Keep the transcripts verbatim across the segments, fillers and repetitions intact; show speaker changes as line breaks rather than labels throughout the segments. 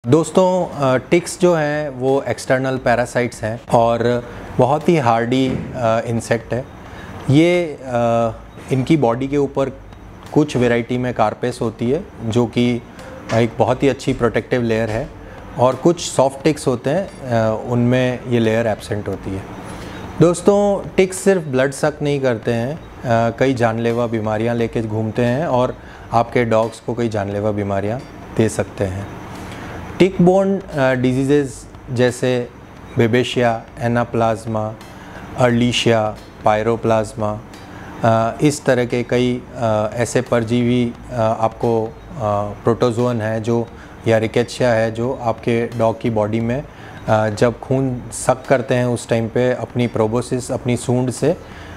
दोस्तों टिक्स जो हैं वो एक्सटर्नल पैरासाइट्स हैं और बहुत ही हार्डी इंसेक्ट है। ये आ, इनकी बॉडी के ऊपर कुछ वैरायटी में कार्पेस होती है जो कि एक बहुत ही अच्छी प्रोटेक्टिव लेयर है, और कुछ सॉफ्ट टिक्स होते हैं उनमें ये लेयर एब्सेंट होती है। दोस्तों टिक्स सिर्फ ब्लड सक नहीं करते हैं, आ, कई जानलेवा बीमारियां लेके घूमते हैं और आपके डॉग्स को कई जानलेवा बीमारियां दे सकते हैं। टिक बोर्न डिजीज़ेज़ जैसे बेबेशिया, एनाप्लाज्मा, अर्लीशिया, पायरोप्लाज्मा, इस तरह के कई ऐसे परजीवी आपको प्रोटोजोन है जो या रिकेशिया है जो आपके डॉग की बॉडी में जब खून सक करते हैं उस टाइम पे अपनी प्रोबोसिस अपनी सूंड से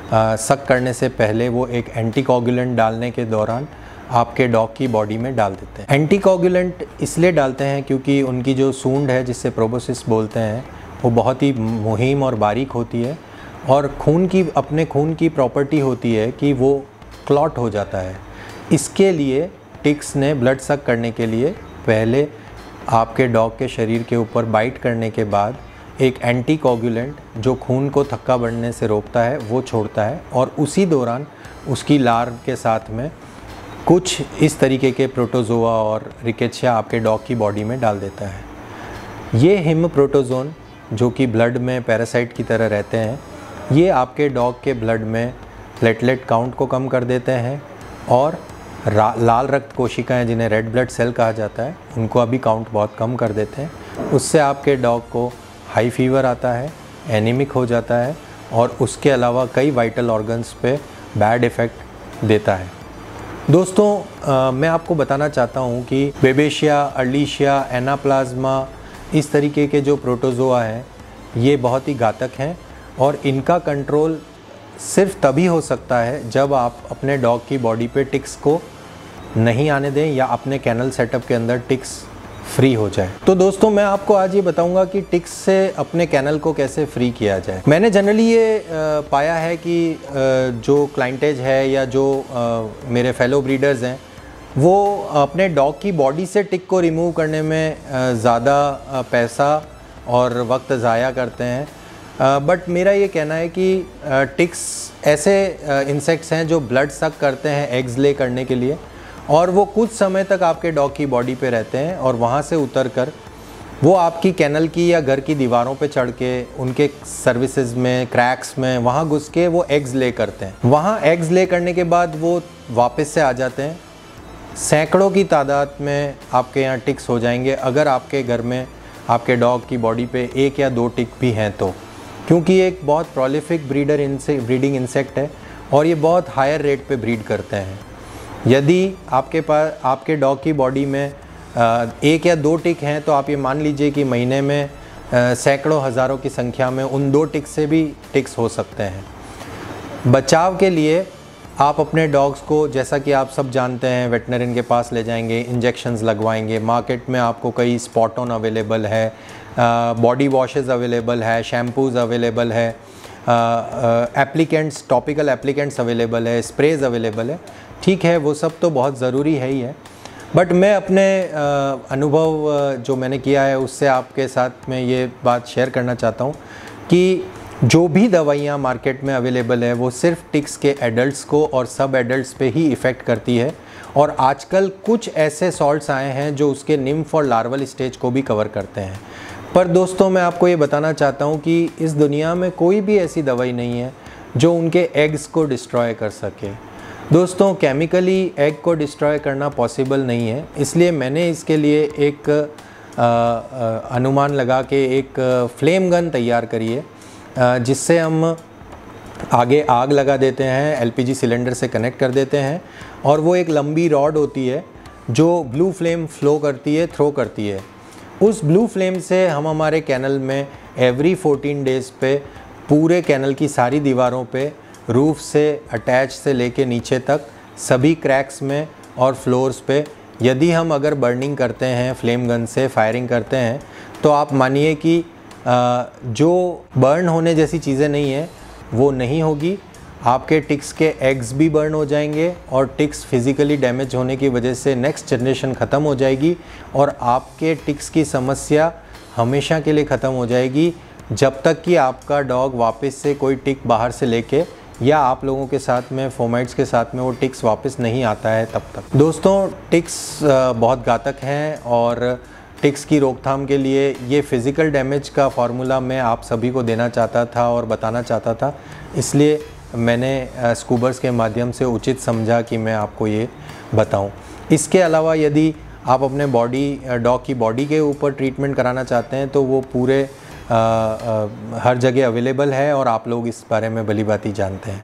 सक करने से पहले वो एक एंटीकोगुलेंट डालने के दौरान आपके डॉग की बॉडी में डाल देते हैं। एंटीकोगुलेंट इसलिए डालते हैं क्योंकि उनकी जो सूंड है जिससे प्रोबोसिस बोलते हैं वो बहुत ही मुहिम और बारीक होती है, और खून की अपने खून की प्रॉपर्टी होती है कि वो क्लॉट हो जाता है। इसके लिए टिक्स ने ब्लड सक करने के लिए पहले आपके डॉग के शरीर के ऊपर बाइट करने के बाद एक एंटीकोगुलेंट जो खून को थक्का बढ़ने से रोकता है वो छोड़ता है, और उसी दौरान उसकी लार्व के साथ में कुछ इस तरीके के प्रोटोजोआ और रिकेशिया आपके डॉग की बॉडी में डाल देता है। ये हिम प्रोटोजोन जो कि ब्लड में पैरासाइट की तरह रहते हैं, ये आपके डॉग के ब्लड में प्लेटलेट काउंट को कम कर देते हैं, और लाल रक्त कोशिकाएं जिन्हें रेड ब्लड सेल कहा जाता है उनको अभी काउंट बहुत कम कर देते हैं। उससे आपके डॉग को हाई फीवर आता है, एनीमिक हो जाता है, और उसके अलावा कई वाइटल ऑर्गन्स पे बैड इफ़ेक्ट देता है। दोस्तों आ, मैं आपको बताना चाहता हूँ कि बेबेशिया, अर्लीशिया, एनाप्लाज्मा, इस तरीके के जो प्रोटोजोआ हैं ये बहुत ही घातक हैं, और इनका कंट्रोल सिर्फ तभी हो सकता है जब आप अपने डॉग की बॉडी पे टिक्स को नहीं आने दें या अपने कैनल सेटअप के अंदर टिक्स फ्री हो जाए। तो दोस्तों मैं आपको आज ये बताऊंगा कि टिक्स से अपने कैनल को कैसे फ्री किया जाए। मैंने जनरली ये आ, पाया है कि आ, जो क्लाइंटेज है या जो आ, मेरे फेलो ब्रीडर्स हैं वो अपने डॉग की बॉडी से टिक को रिमूव करने में ज़्यादा पैसा और वक्त ज़ाया करते हैं, बट मेरा ये कहना है कि टिक्स ऐसे इंसेक्ट्स हैं जो ब्लड सक करते हैं एग्स ले करने के लिए, और वो कुछ समय तक आपके डॉग की बॉडी पे रहते हैं, और वहाँ से उतर कर वो आपकी कैनल की या घर की दीवारों पे चढ़ के उनके सर्विसेज में, क्रैक्स में वहाँ घुस के वो एग्स ले करते हैं। वहाँ एग्स ले करने के बाद वो वापस से आ जाते हैं। सैकड़ों की तादाद में आपके यहाँ टिक्स हो जाएंगे अगर आपके घर में आपके डॉग की बॉडी पे एक या दो टिक भी हैं तो, क्योंकि एक बहुत प्रोलिफिक ब्रीडर इनसे ब्रीडिंग इंसेक्ट है और ये बहुत हायर रेट पे ब्रीड करते हैं। यदि आपके पास आपके डॉग की बॉडी में एक या दो टिक हैं तो आप ये मान लीजिए कि महीने में सैकड़ों हज़ारों की संख्या में उन दो टिक से भी टिक्स हो सकते हैं। बचाव के लिए आप अपने डॉग्स को, जैसा कि आप सब जानते हैं, वेटनरियन के पास ले जाएंगे, इंजेक्शंस लगवाएंगे। मार्केट में आपको कई स्पॉट ऑन अवेलेबल है, बॉडी वॉशेस अवेलेबल है, शैम्पूज़ अवेलेबल है, एप्लीकेंट्स, टॉपिकल एप्लीकेंट्स अवेलेबल है, स्प्रेज अवेलेबल है। ठीक है, वो सब तो बहुत ज़रूरी है ही है, बट मैं अपने अनुभव जो मैंने किया है उससे आपके साथ में ये बात शेयर करना चाहता हूँ कि जो भी दवाइयाँ मार्केट में अवेलेबल है वो सिर्फ टिक्स के एडल्ट्स को और सब एडल्ट्स पे ही इफ़ेक्ट करती है, और आजकल कुछ ऐसे सॉल्ट्स आए हैं जो उसके निम्फ और लार्वल स्टेज को भी कवर करते हैं। पर दोस्तों मैं आपको ये बताना चाहता हूँ कि इस दुनिया में कोई भी ऐसी दवाई नहीं है जो उनके एग्स को डिस्ट्रॉय कर सके। दोस्तों केमिकली एग को डिस्ट्रॉय करना पॉसिबल नहीं है, इसलिए मैंने इसके लिए एक आ, आ, अनुमान लगा के एक फ्लेम गन तैयार करी है, जिससे हम आगे आग लगा देते हैं, एलपीजी सिलेंडर से कनेक्ट कर देते हैं, और वो एक लंबी रॉड होती है जो ब्लू फ्लेम फ्लो करती है, थ्रो करती है। उस ब्लू फ्लेम से हम हमारे कैनल में एवरी फोर्टीन डेज़ पे पूरे कैनल की सारी दीवारों पे, रूफ से अटैच से लेके नीचे तक सभी क्रैक्स में और फ्लोर्स पे यदि हम अगर बर्निंग करते हैं, फ्लेम गन से फायरिंग करते हैं, तो आप मानिए कि जो बर्न होने जैसी चीज़ें नहीं हैं वो नहीं होगी। आपके टिक्स के एग्स भी बर्न हो जाएंगे और टिक्स फिज़िकली डैमेज होने की वजह से नेक्स्ट जनरेशन ख़त्म हो जाएगी और आपके टिक्स की समस्या हमेशा के लिए ख़त्म हो जाएगी, जब तक कि आपका डॉग वापस से कोई टिक बाहर से लेके या आप लोगों के साथ में फोमाइट्स के साथ में वो टिक्स वापस नहीं आता है तब तक। दोस्तों, टिक्स बहुत घातक हैं और टिक्स की रोकथाम के लिए ये फ़िज़िकल डैमेज का फार्मूला मैं आप सभी को देना चाहता था और बताना चाहता था, इसलिए मैंने स्कूबर्स के माध्यम से उचित समझा कि मैं आपको ये बताऊं। इसके अलावा यदि आप अपने बॉडी डॉग की बॉडी के ऊपर ट्रीटमेंट कराना चाहते हैं तो वो पूरे आ, आ, हर जगह अवेलेबल है और आप लोग इस बारे में भली भांति जानते हैं।